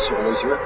solos here.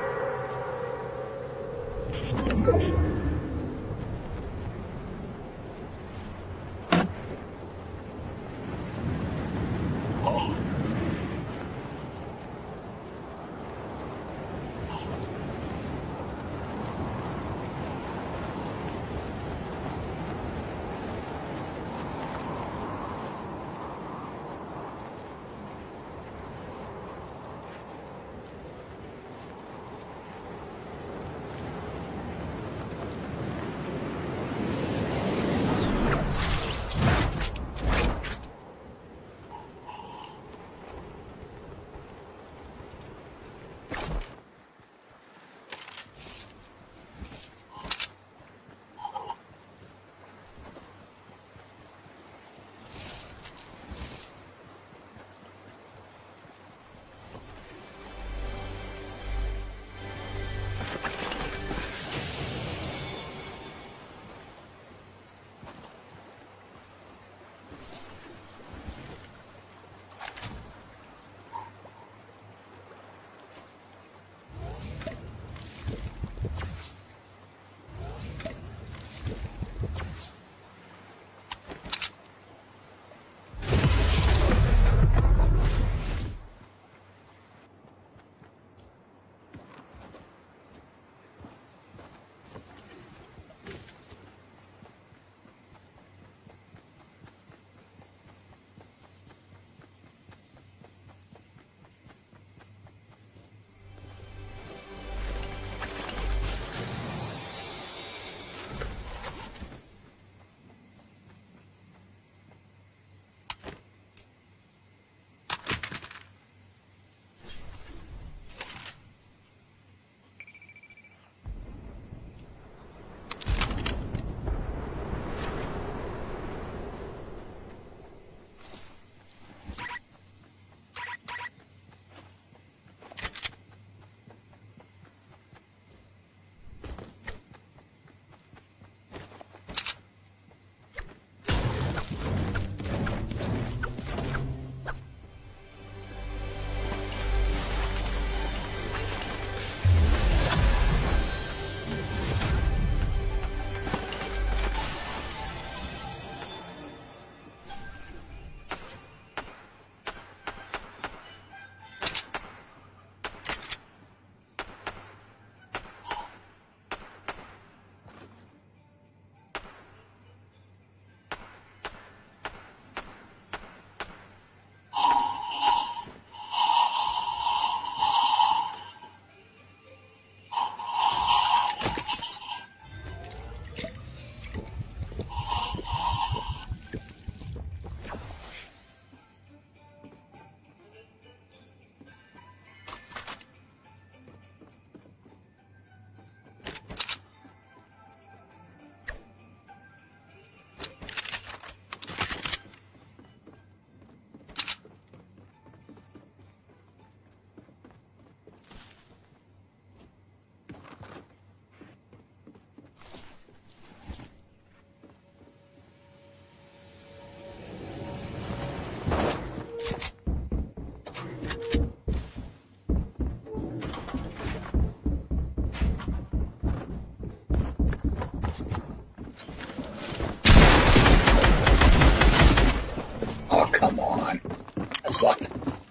Oh, come on. That sucked.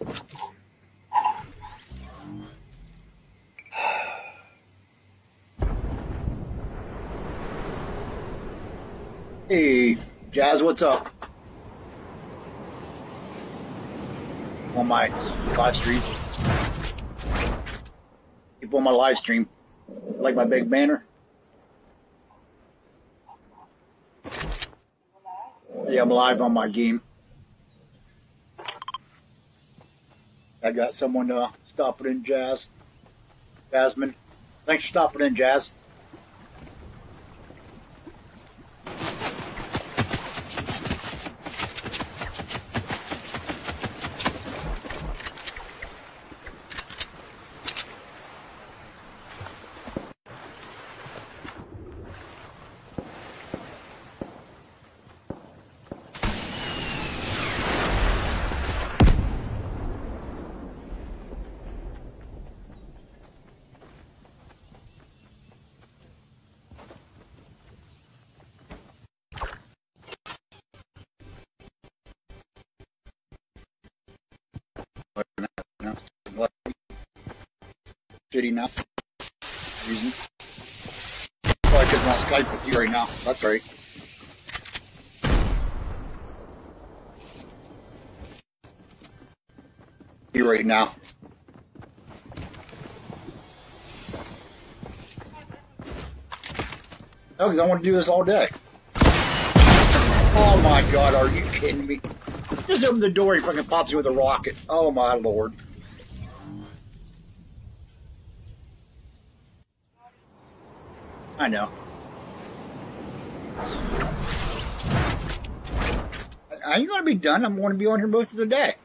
Hey, Jazz, what's up? On my live stream. People on my live stream. Like my big banner? Yeah, I'm live on my game. I got someone stopping in, Jazz. Jasmine. Thanks for stopping in, Jazz. shitty now. Reason. So I just want to Skype with you right now. That's right. You right now. No, because I want to do this all day. Oh my God, are you kidding me? Just open the door, he fucking pops you with a rocket. Oh my Lord. I know. I ain't gonna be done. I'm gonna be on here most of the day.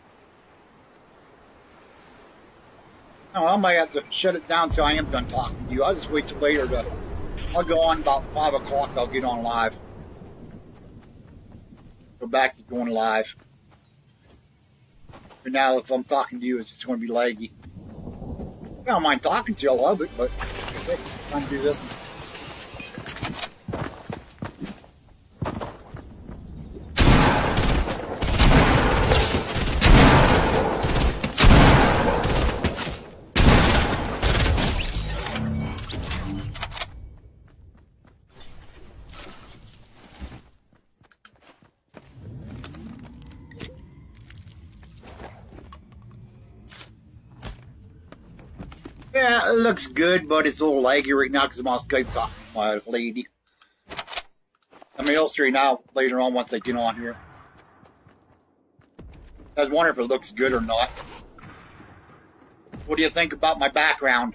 Oh, I might have to shut it down till I am done talking to you. I'll just wait till later to. I'll go on about 5 o'clock. I'll get on live. Go back to going live. But now, if I'm talking to you, it's just going to be laggy. I don't mind talking to you. I love it, but okay, time to do this. Yeah, it looks good, but it's a little laggy right now because I'm on Skype talking to my lady. I mean, it'll straighten out later on once I get on here. I was wondering if it looks good or not. What do you think about my background?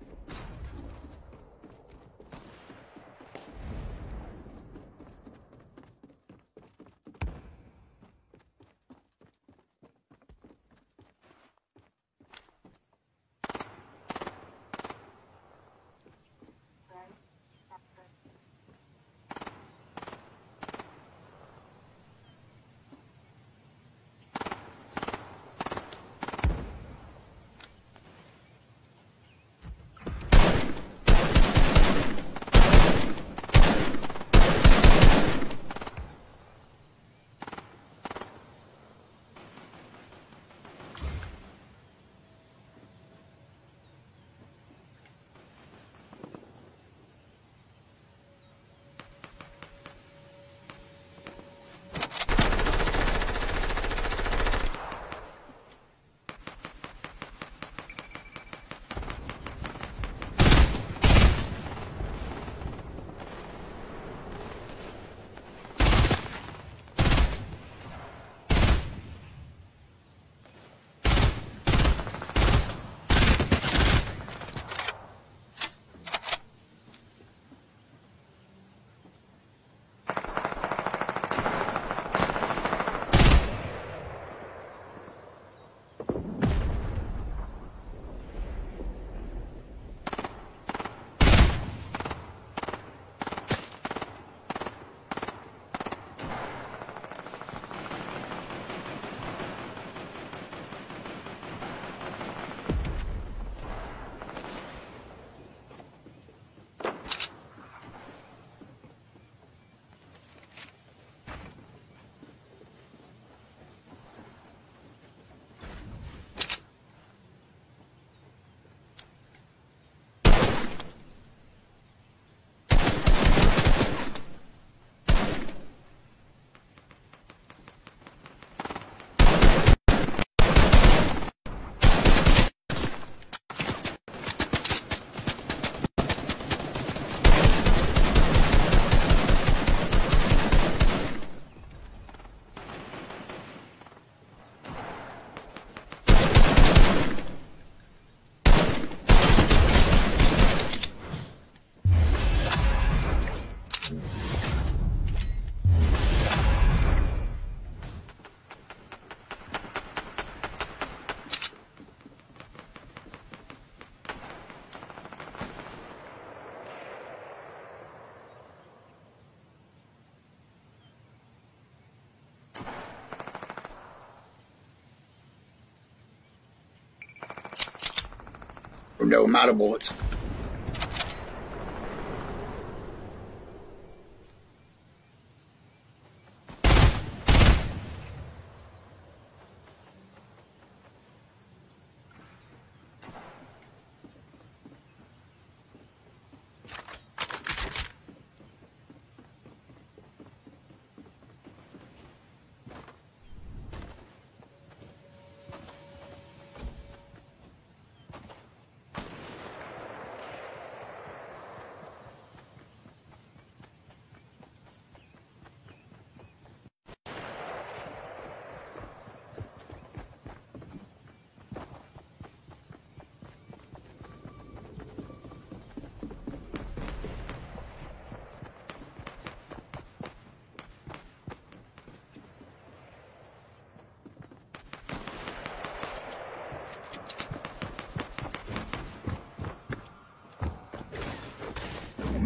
No, I'm out of bullets.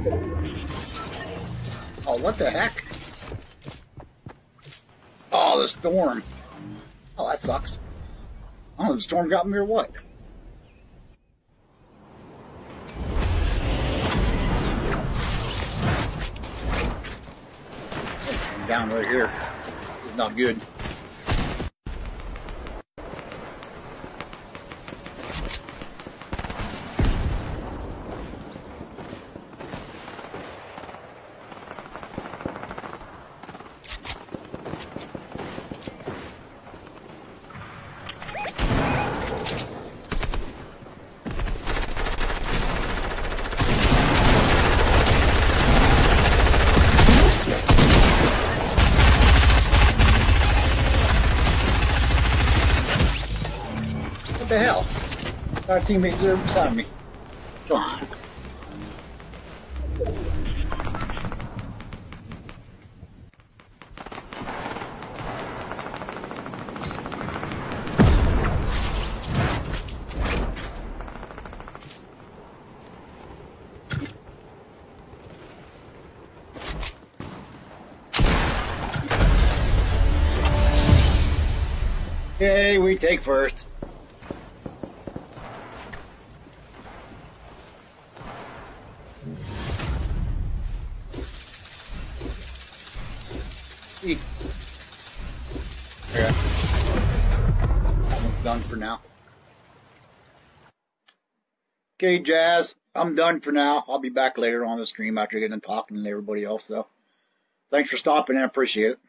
Oh, what the heck? Oh, the storm. Oh, that sucks. Oh, the storm got me or what? I'm down right here. It's not good. What the hell? Our teammates are beside me. Come on. Okay, we take first. Yeah. That one's done for now. Okay, Jazz, I'm done for now. I'll be back later on the stream after getting talking to everybody else, though. Thanks for stopping in. I appreciate it.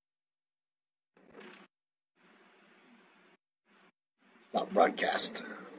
Stop broadcast.